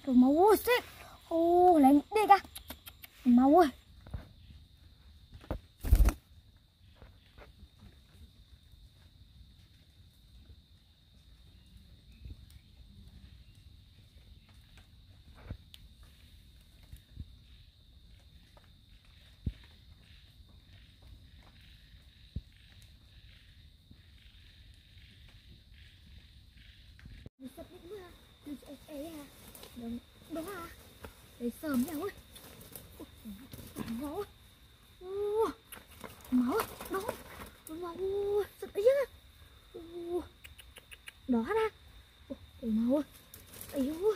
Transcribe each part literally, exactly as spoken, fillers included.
Tụi máu ơi xích. Ô lấy đi cả. Máu ơi. Sắp đến mưa. Đi chạy ấy à. Đúng, đúng à. Để sớm nhau ơi. Máu ơi. Ô, máu ơi. Đó. Máu ơi. Sắp ấy chứ. Ô, đó ra. Ô, máu ơi. Ấy ơi.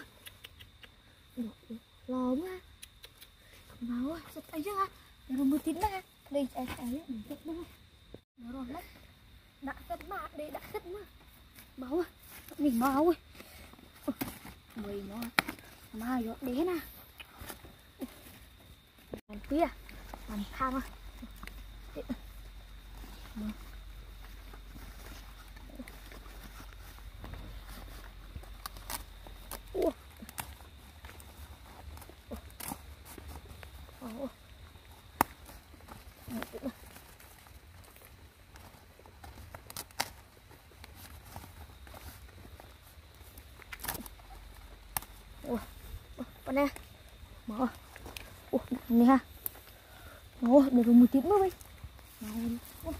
Lò quá. Máu ơi. Sắp ấy chứ à. Để rồi mưa tím ra. Đây chạy ấy. Để chạy đúng. Nó rồi lắm. Đã sắp mà. Đây đã sắp mà. Máu ơi. Nhìn máu ơi. Mười nó mà giọt đế nè. Làm kia làm khang à. Ủa. Ủa. Ủa. Con nè. Mở. Ủa, này ha. Ủa, để rồi một tí nữa đi. Ủa.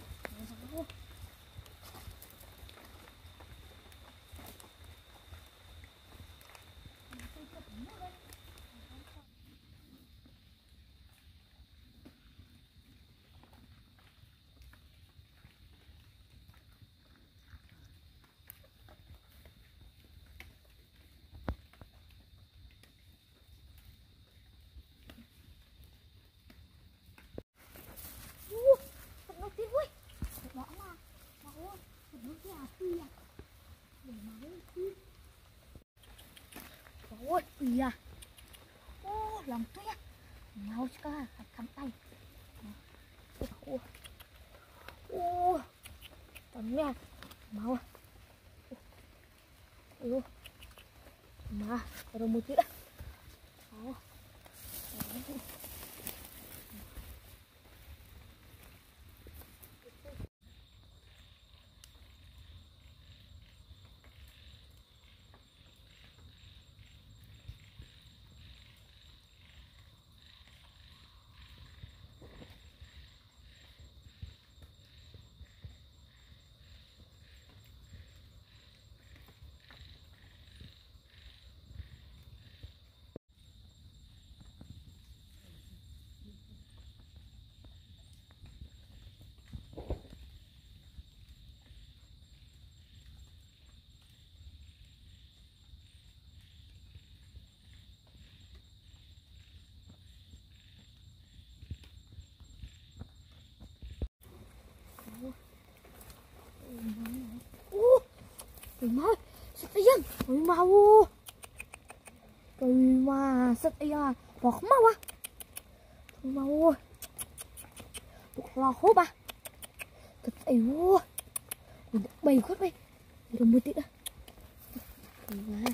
Ôi, iya. Oh, làm tuyết. Mau ska cầm tay. Ô. Ô. Tầm nè. Mau. Ô. Mà, rồi một tí đã. Đó. Trời má, sắt ấy dân, trời mau, trời mà sắt ấy à, bọt mau à, trời mau, bọt lo hốp à, thật ấy vô, mình bày khuất đây, để đồng một tí nữa, trời má,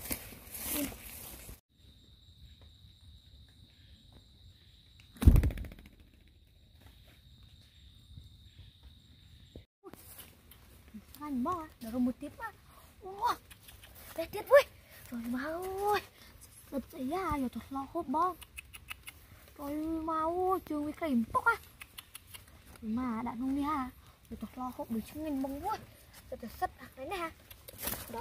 anh bó à, để đồng một tí mà. Wow, đây tiếc vui. Trời má ơi. Sắp xảy ra rồi thật lo hốt bong. Trời má ơi, trường với cây bốc á. Trời má đã nông nha. Rồi thật lo hốt được chứng minh bông vui. Rồi thật sắt hạt đấy nè. Đó.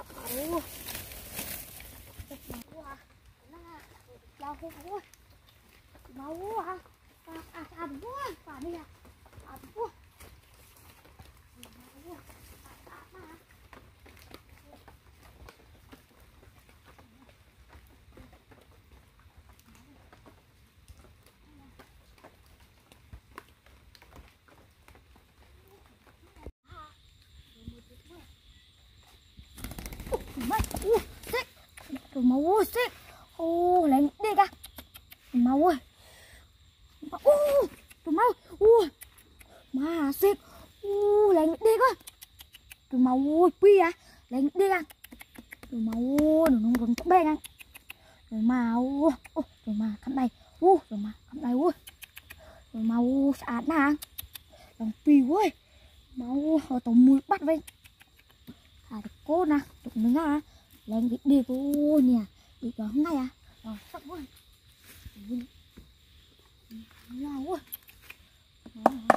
Sắt má quá. Nó lo hốt vui. Má quá. À, à, à, vui. Phải đi à. À, vui. Ủa, xích. Trời máu ơi, xích. Ô, lấy đi cả. Máu ơi. Ô, trời máu. Ui. Mà xích. Ô, lấy đi cơ. Trời máu ơi, pi à. Lấy đi cả. Trời máu ơi, nó nóng rốn tóc bè nha. rồi mà ô rồi mà khắp đây ô rồi mà khắp đây ui rồi mà ô sạch nè lòng piu ơi mau hồi tàu mùi bắt vậy thả được cô nè tụi mình à lên cái đi cô nè đi đó ngay à rồi sắp ơi nào ui